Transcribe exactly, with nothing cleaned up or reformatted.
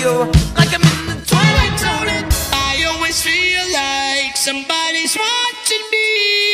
feel like I'm in the twilight zone, and I always feel like somebody's watching me.